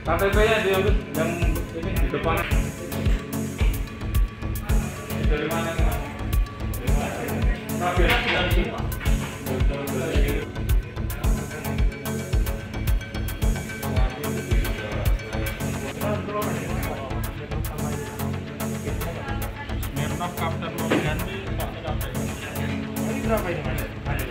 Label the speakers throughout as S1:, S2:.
S1: KTP-nya dia yang ini di depan. Dari mana? Dari mana? Kapten mau ganti Pak KTP. Ini berapa ini Mas?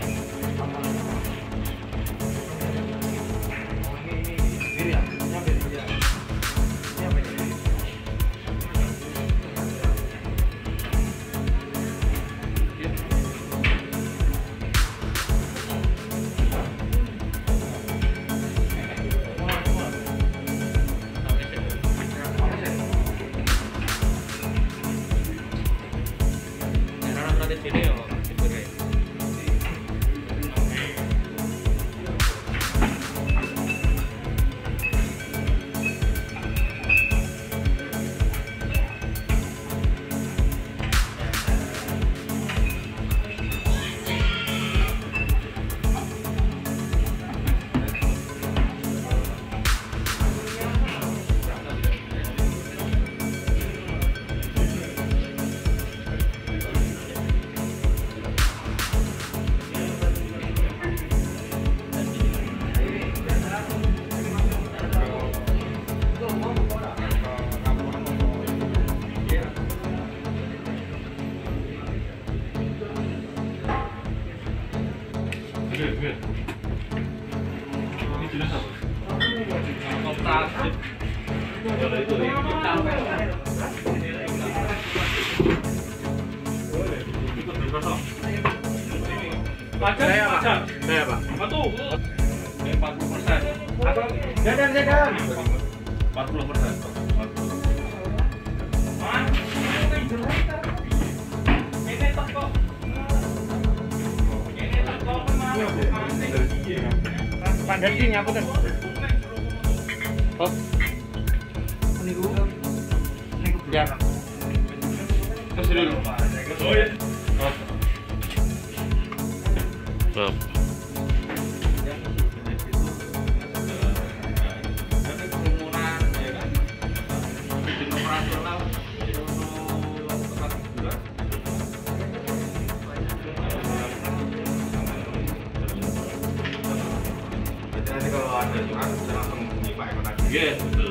S1: Ini jenis apa? Koperasi. Itu pajak. Saya Pak. Apa tuh? 40%. Jadan. 40%. Pandai apa tuh? Oh, niku. Ya. Terus dulu. Oh. Nanti kalau ada juga bisa langsung hubungi Pak Eko tadi. Iya, betul.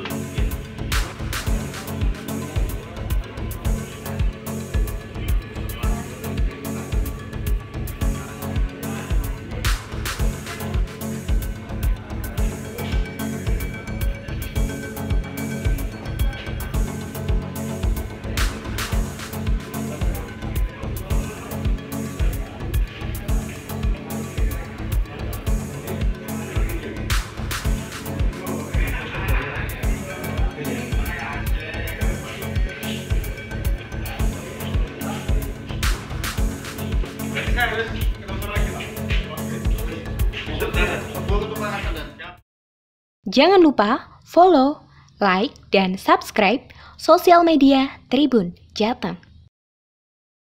S2: Jangan lupa follow, like, dan subscribe sosial media Tribun Jateng.